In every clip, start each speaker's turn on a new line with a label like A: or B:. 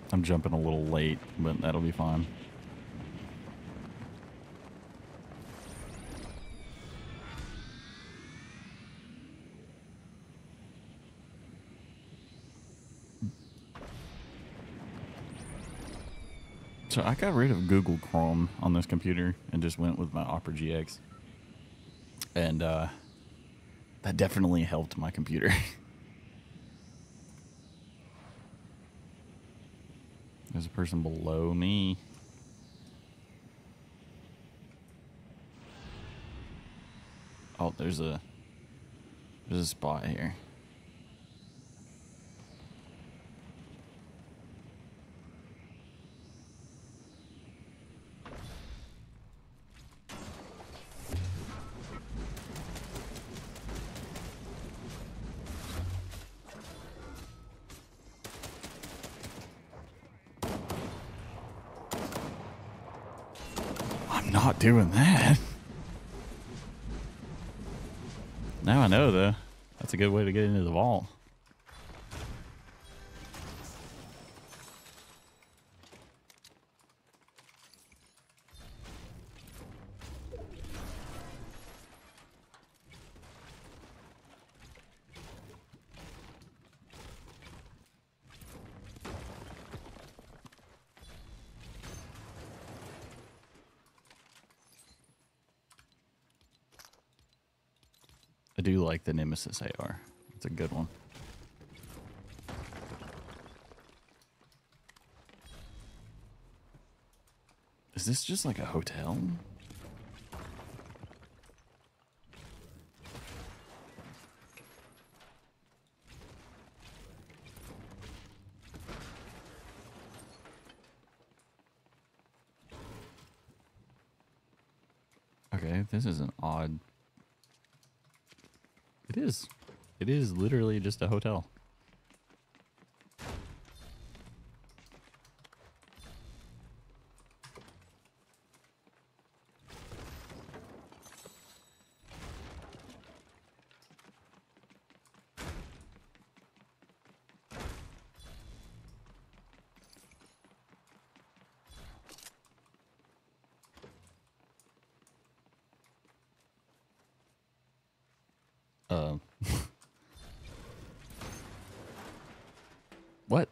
A: I'm jumping a little late, but that'll be fine. So I got rid of Google Chrome on this computer and just went with my Opera GX. And that definitely helped my computer. There's a person below me. Oh, there's a spot here. I'm not doing that. Now I know, though. That's a good way to get into the vault. I do like the Nemesis AR. It's a good one. Is this just like a hotel? Okay, this is an odd... It is. It is literally just a hotel. What?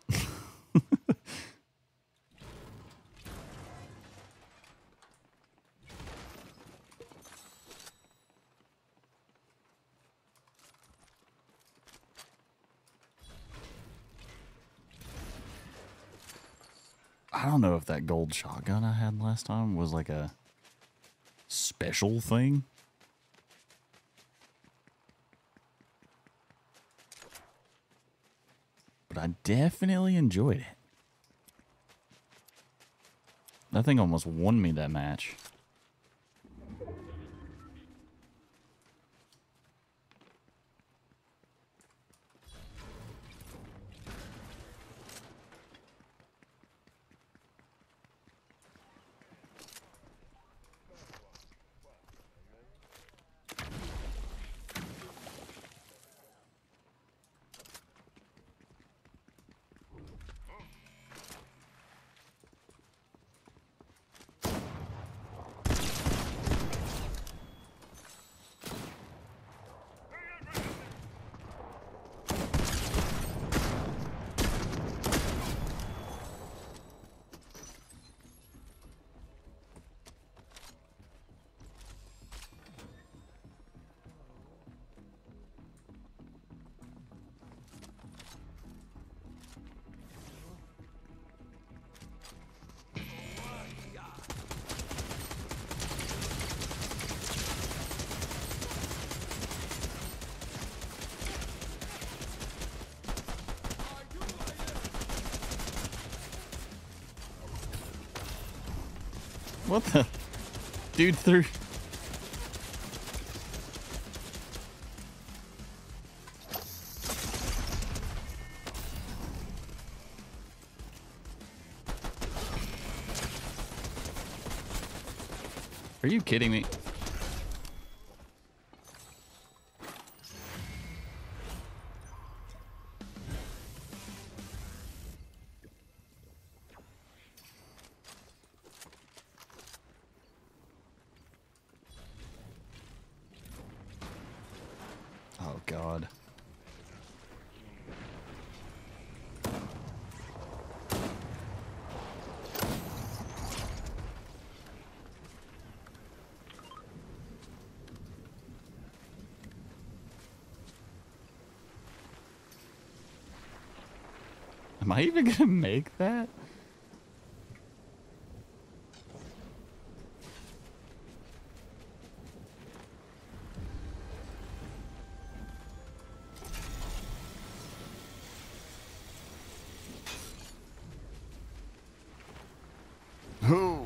A: I don't know if that gold shotgun I had last time was like a special thing. But I definitely enjoyed it. That thing almost won me that match. What the? Dude threw... Are you kidding me? Oh, God. Am I even gonna make that? Oh.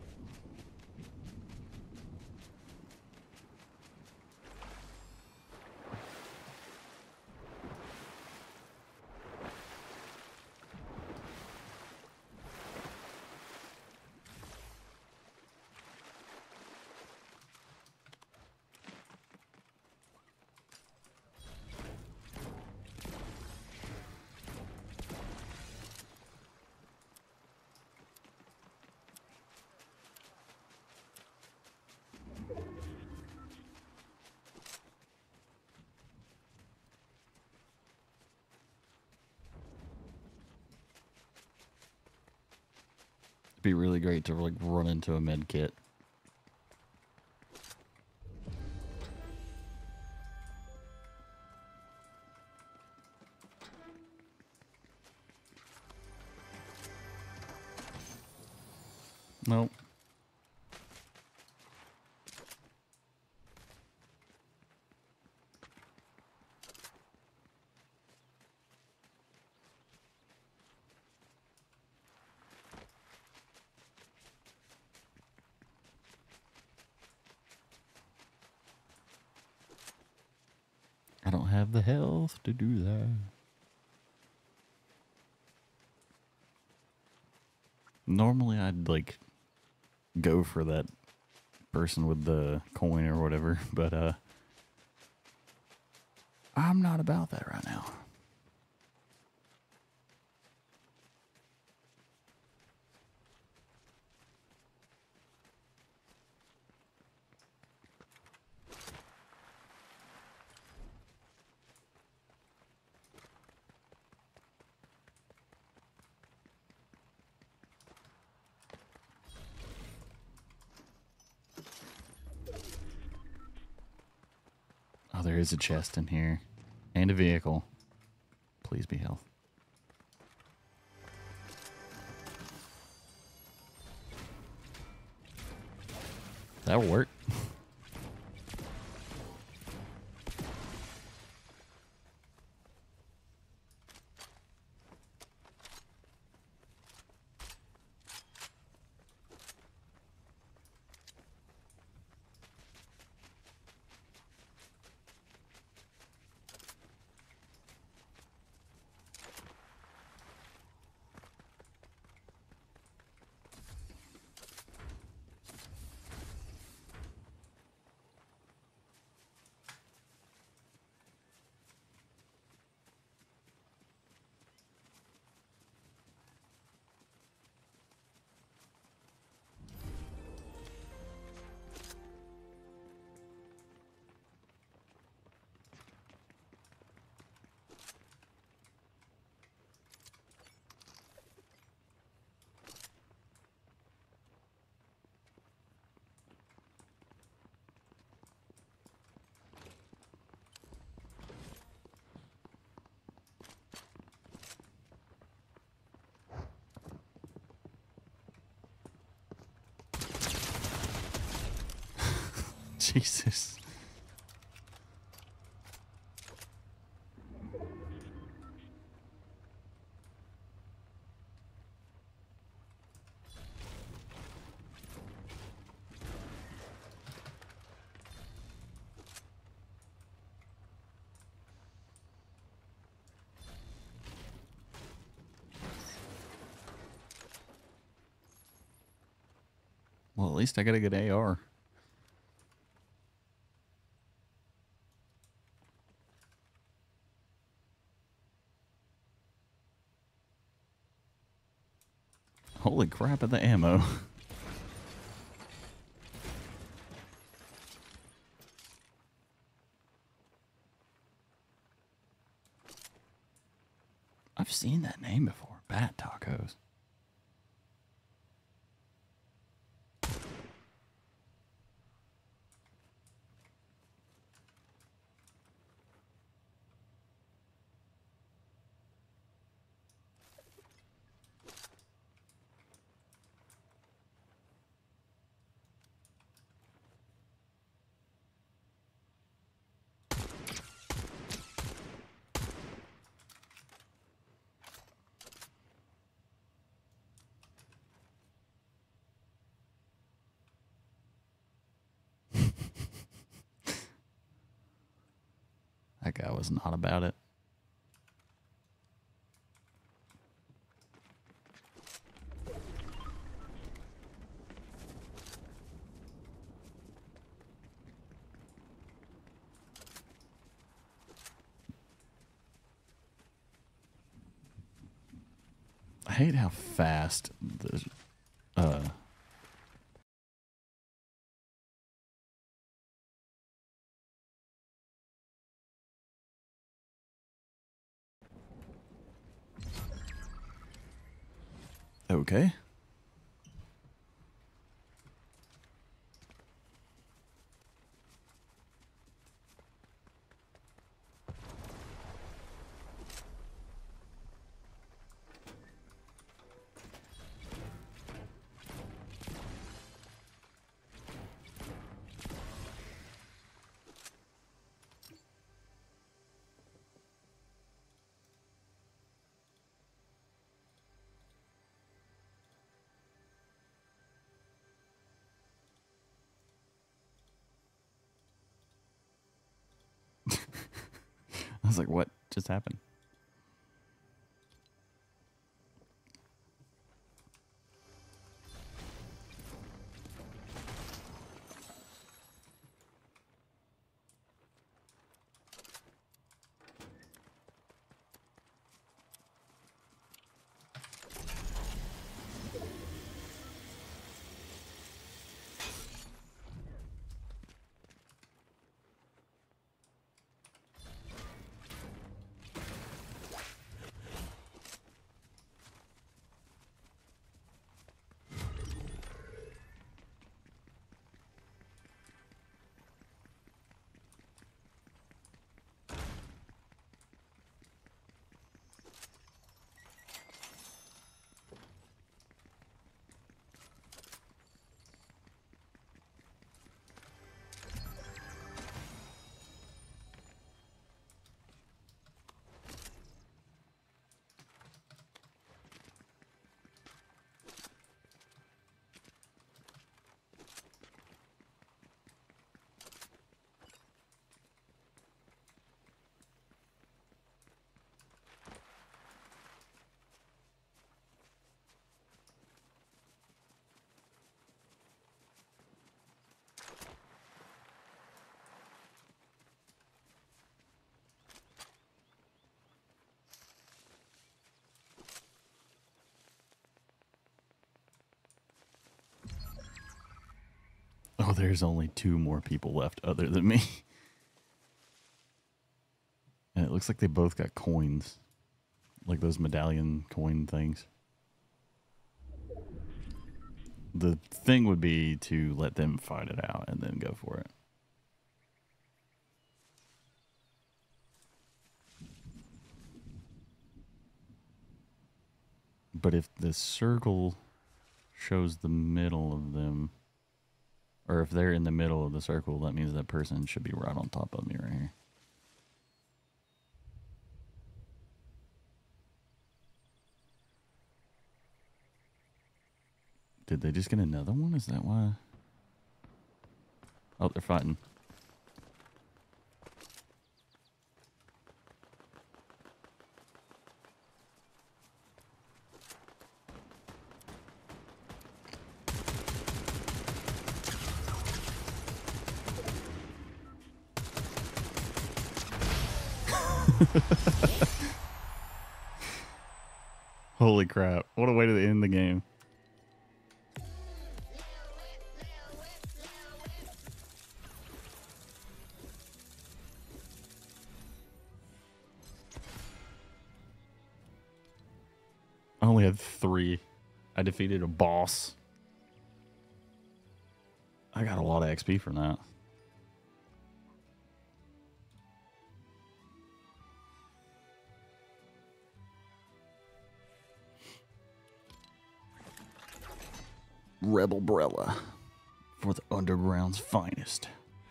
A: It'd be really great to like run into a med kit. Nope. I don't have the health to do that. Normally I'd like go for that person with the coin or whatever, but I'm not about that right now. Oh, there is a chest in here. And a vehicle. Please be health. That'll work. Jesus. Well, at least I got a good AR. Holy crap at the ammo. I've seen that name before. Bat tacos. That guy was not about it. I hate how fast the okay. I was like, what just happened? Oh, there's only 2 more people left other than me. And it looks like they both got coins. Like those medallion coin things. The thing would be to let them fight it out and then go for it. But if the circle shows the middle of them, or if they're in the middle of the circle, that means that person should be right on top of me right here. Did they just get another one? Is that why? Oh, they're fighting. Holy crap. What a way to end the game. only had 3. I defeated a boss. I got a lot of XP from that. Rebel Brella for the underground's finest.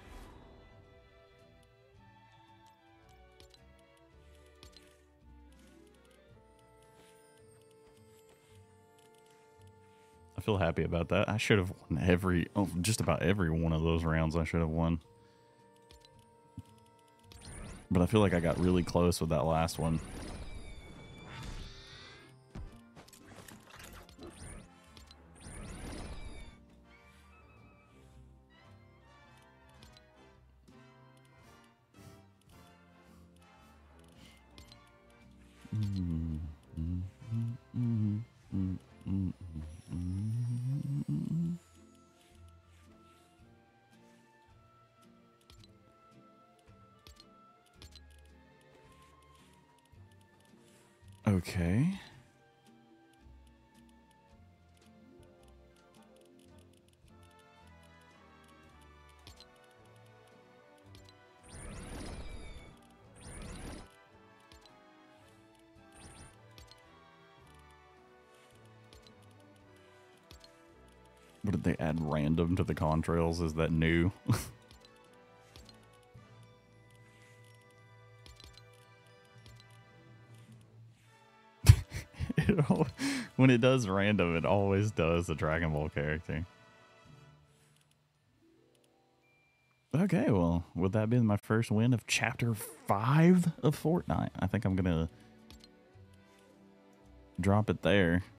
A: I feel happy about that. I should have won just about every one of those rounds I should have won. But I feel like I got really close with that last one. Okay. What did they add random to the contrails? Is that new? When it does random, it always does the Dragon Ball character. Okay, well, with that being my first win of Chapter 5 of Fortnite, I think I'm going to drop it there.